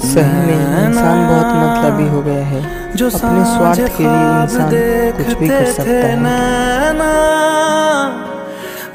सही में इंसान बहुत मतलबी हो गया है। अपने स्वार्थ के लिए इंसान कुछ भी कर सकता है।